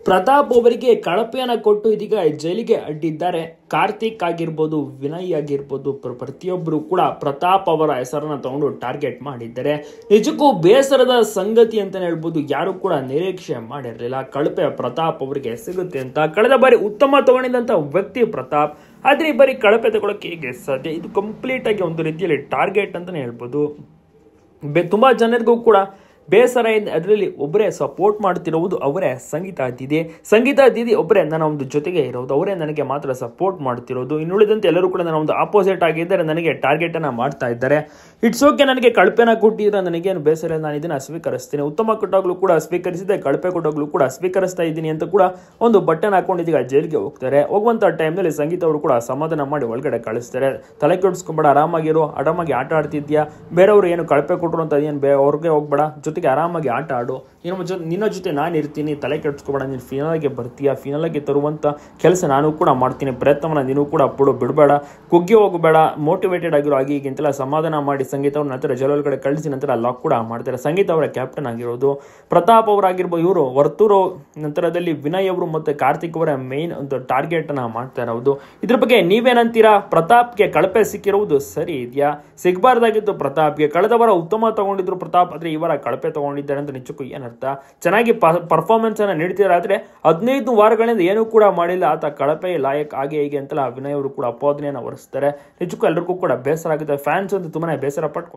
ಪ್ರತಾಪ್ ಅವರಿಗೆ ಕಳಪೆಯನ್ನ ಕೊಟ್ಟು ಇದೀಗ ಜೈಲಿಗೆ ಅಡ್ಡಿದ್ದಾರೆ. ಕಾರ್ತಿಕ್ ಆಗಿರ್ಬೋದು, ವಿನಯ್ ಆಗಿರ್ಬೋದು, ಪ್ರತಿಯೊಬ್ಬರು ಕೂಡ ಪ್ರತಾಪ್ ಅವರ ಹೆಸರನ್ನ ತಗೊಂಡು ಟಾರ್ಗೆಟ್ ಮಾಡಿದ್ದಾರೆ. ನಿಜಕ್ಕೂ ಬೇಸರದ ಸಂಗತಿ ಅಂತಾನೆ ಹೇಳ್ಬೋದು. ಯಾರು ಕೂಡ ನಿರೀಕ್ಷೆ ಮಾಡಿರಲಿಲ್ಲ ಕಳಪೆ ಪ್ರತಾಪ್ ಅವರಿಗೆ ಸಿಗುತ್ತೆ ಅಂತ. ಕಳೆದ ಬಾರಿ ಉತ್ತಮ ತಗೊಂಡಿದ್ದಂತ ವ್ಯಕ್ತಿ ಪ್ರತಾಪ್, ಆದ್ರೆ ಈ ಬಾರಿ ಕಳಪೆ ತಗೊಳಕ್ಕೆ ಹೇಗೆ ಸಾಧ್ಯ? ಇದು ಕಂಪ್ಲೀಟ್ ಆಗಿ ಒಂದು ರೀತಿಯಲ್ಲಿ ಟಾರ್ಗೆಟ್ ಅಂತಾನೆ ಹೇಳ್ಬೋದು. ತುಂಬಾ ಜನರಿಗೂ ಕೂಡ ಬೇಸರ ಇದೆ. ಅದರಲ್ಲಿ ಒಬ್ಬರೇ ಸಪೋರ್ಟ್ ಮಾಡ್ತಿರೋದು ಅವರೇ ಸಂಗೀತ ದೀದಿ ಒಬ್ಬರೇ ನನ್ನ ಒಂದು ಜೊತೆಗೆ ಇರೋದು, ಅವರೇ ನನಗೆ ಮಾತ್ರ ಸಪೋರ್ಟ್ ಮಾಡ್ತಿರೋದು. ಇನ್ನುಳಿದಂತೆ ಎಲ್ಲರೂ ಕೂಡ ನನ್ನ ಒಂದು ಆಪೋಸಿಟ್ ಆಗಿದ್ದಾರೆ, ನನಗೆ ಟಾರ್ಗೆಟ್ ಅನ್ನ ಮಾಡ್ತಾ ಇದ್ದಾರೆ. ಇಟ್ಸ್ ಓಕೆ, ನನಗೆ ಕಳಪೆನ ಕೊಟ್ಟಿದ್ರೆ ನನಗೇನು ಬೇಸರ ಇಲ್ಲ, ನಾನು ಇದನ್ನ ಸ್ವೀಕರಿಸ್ತೀನಿ. ಉತ್ತಮ ಕೊಟ್ಟಾಗ್ಲೂ ಕೂಡ ಸ್ವೀಕರಿಸಿದೆ, ಕಳಪೆ ಕೊಟ್ಟಾಗ್ಲೂ ಕೂಡ ಸ್ವೀಕರಿಸ್ತಾ ಇದ್ದೀನಿ ಅಂತ ಕೂಡ ಒಂದು ಬಟನ್ ಹಾಕೊಂಡಿದ್ದೀಗ ಜೈಲಿಗೆ ಹೋಗ್ತಾರೆ. ಹೋಗುವಂತ ಟೈಮ್ನಲ್ಲಿ ಸಂಗೀತ ಅವರು ಕೂಡ ಸಮಾಧಾನ ಮಾಡಿ ಒಳಗಡೆ ಕಳಿಸ್ತಾರೆ. ತಲೆ ಕೆಡಿಸ್ಕೊಂಬೇಡ, ಆರಾಮಾಗಿ ಆಟ ಆಡ್ತಿದ್ಯಾ, ಬೇರೆಯವರು ಏನು ಕಳಪೆ ಕೊಟ್ಟರು ಅಂತ ಏನು ಅವ್ರಿಗೆ ಹೋಗ್ಬೇಡ, ಜೊತೆಗೆ ಆರಾಮಾಗಿ ಆಟ ಆಡು, ನಿನ್ನ ಜೊತೆ ನಾನು ಇರ್ತೀನಿ, ತಲೆ ಕೆಡಿಸ್ಕೋಬೇಡ, ನೀನು ಫಿನಾಲ್ಗೆ ಬರ್ತೀಯಾ, ಫಿನಾಲ್ಗೆ ತರುವಂತ ಕೆಲಸ ನಾನು ಕೂಡ ಮಾಡ್ತೀನಿ, ಪ್ರಯತ್ನವನ್ನ ನೀನು ಕೂಡ ಬಿಡಬೇಡ, ಕುಗ್ಗಿ ಹೋಗಬೇಡ, ಮೋಟಿವೇಟೆಡ್ ಆಗಿರೋ ಆಗಿ ಈಗಿಂತೆಲ್ಲ ಸಮಾಧಾನ ಮಾಡಿ ಸಂಗೀತ ಅವ್ರ ನಂತರ ಜೈಲೊಳಗಡೆ ಕಳಿಸಿ ನಂತರ ಲಾಕ್ ಕೂಡ ಮಾಡ್ತಾರೆ. ಸಂಗೀತ ಅವರ ಕ್ಯಾಪ್ಟನ್ ಆಗಿರೋದು ಪ್ರತಾಪ್ ಅವರಾಗಿರ್ಬೋದು, ಇವರು ವರ್ತೂರು ನಂತರದಲ್ಲಿ ವಿನಯ್ ಅವರು ಮತ್ತೆ ಕಾರ್ತಿಕ್ ಅವರ ಮೇನ್ ಒಂದು ಟಾರ್ಗೆಟ್ ಅನ್ನ ಮಾಡ್ತಾ ಇರೋದು. ಇದ್ರ ಬಗ್ಗೆ ನೀವೇನಂತೀರಾ? ಪ್ರತಾಪ್ಗೆ ಕಳಪೆ ಸಿಕ್ಕಿರುವುದು ಸರಿ ಇದೆಯಾ? ಸಿಗಬಾರ್ದಾಗಿತ್ತು ಪ್ರತಾಪ್ಗೆ. ಕಳೆದ ವಾರ ಉತ್ತಮ ತಗೊಂಡಿದ್ರು ಪ್ರತಾಪ್, ಆದ್ರೆ ಈ ವಾರ ಕಳಪೆ ತಗೊಂಡಿದ್ದಾರೆ ಅಂತ ನಿಜಕ್ಕೂ ಏನರ್ಥ? ಚೆನ್ನಾಗಿ ಪರ್ಫಾರ್ಮೆನ್ಸ್ ಅನ್ನ ನೀಡ್ತಿದ್ದಾರೆ, ಆದ್ರೆ 15 ವಾರಗಳಿಂದ ಏನೂ ಕೂಡ ಮಾಡಿಲ್ಲ, ಆತ ಕಳಪೆ ಲಾಯಕ್ ಹಾಗೆ ಹೀಗೆ ಅಂತೆಲ್ಲ ವಿನಯ್ ಅವರು ಕೂಡ ಅಪವಾದನೆಯನ್ನು ಹೊರಿಸ್ತಾರೆ. ನಿಜಕ್ಕೂ ಎಲ್ಲರಿಗೂ ಕೂಡ ಬೇಸರ ಆಗುತ್ತೆ. ಫ್ಯಾನ್ಸ್ ಅಂತೂ ತುಂಬಾನೇ ಬೇಸರ ಪಟ್ಟು